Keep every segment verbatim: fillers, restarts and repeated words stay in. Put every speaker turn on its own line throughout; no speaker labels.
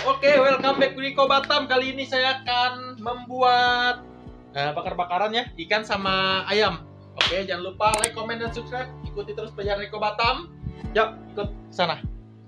Oke, okay, welcome back to Riko Batam. Kali ini saya akan membuat uh, bakar-bakaran ya, ikan sama ayam. Oke, okay, jangan lupa like, comment, dan subscribe. Ikuti terus perjalanan Riko Batam. Yuk, ikut sana.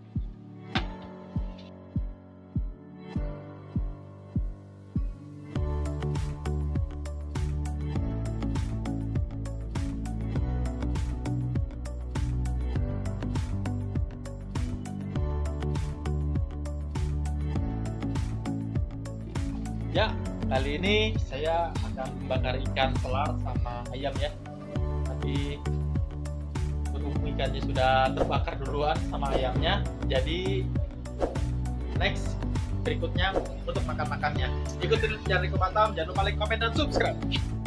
Ya, kali ini saya akan membakar ikan selar sama ayam ya. Tapi berhubung ikannya sudah terbakar duluan sama ayamnya, jadi next berikutnya untuk makan-makannya. Ikutin perjalanan Riko Batam, jangan lupa like, comment, dan subscribe.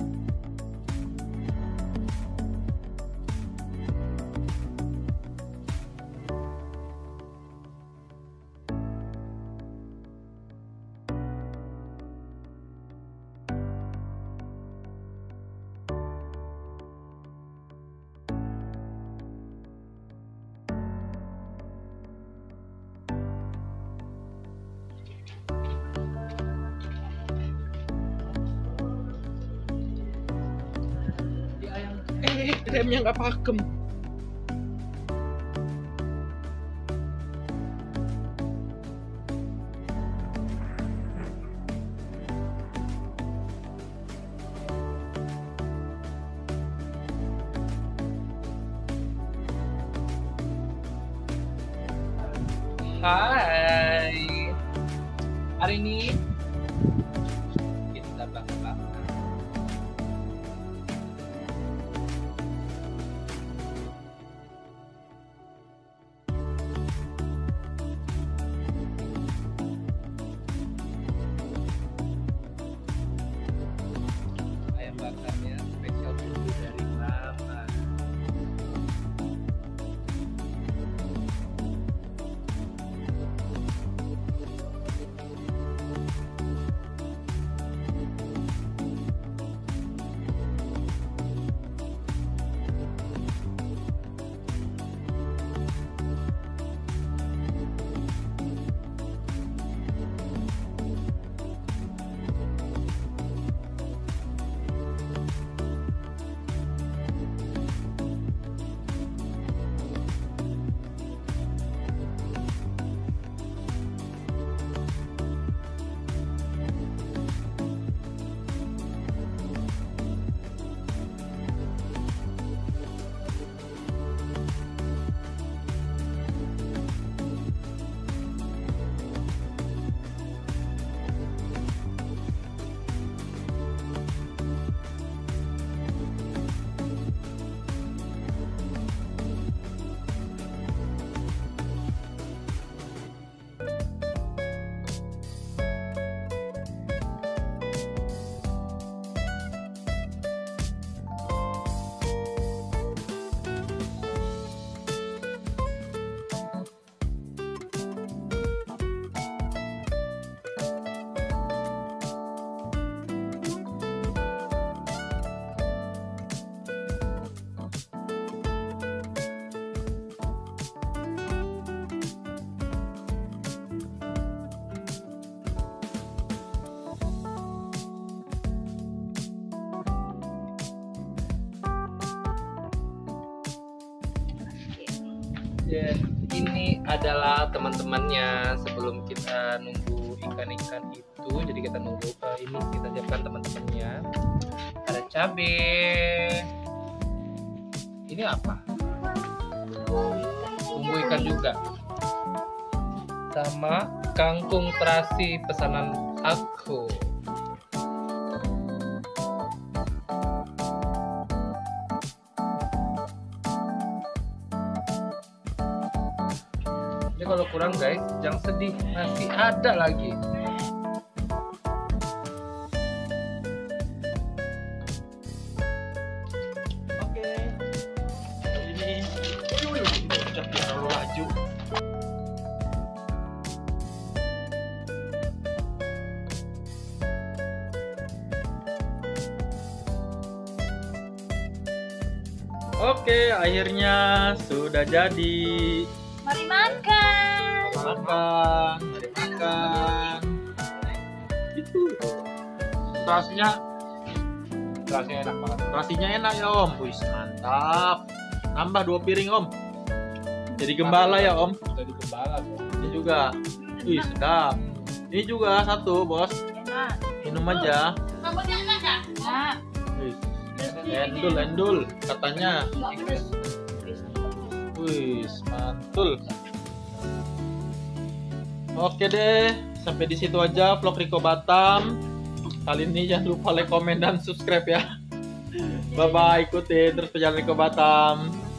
Eh, remnya nggak pakem.
Hai, hari ini kita bakal ayam bakarnya spesial dulu dari mama. Ya, ini adalah teman-temannya sebelum kita nunggu ikan-ikan itu. Jadi kita nunggu uh, ini kita siapkan teman-temannya. Ada cabai. Ini apa? Bumbu ikan juga. Sama kangkung terasi pesanan aku. Ini kalau kurang guys, jangan sedih, masih ada lagi.
Oke, ini udah terlalu laju. Oke, akhirnya sudah jadi.
Mari makan.
makan, mari makan. Itu. Rasanya,
Rasanya enak banget.
rasanya enak ya Om. Wih, mantap. Tambah dua piring Om. Jadi gembala ya Om.
Jadi gembala tuh.
Ini juga. Wih, sedap. Ini juga satu bos. Minum aja.
Nah,
Wih, endul endul katanya. Wih, mantul. Oke deh, sampai di situ aja vlog Riko Batam. Kali ini jangan lupa like, komen, dan subscribe ya. Bye bye, ikutin terus perjalanan Riko Batam.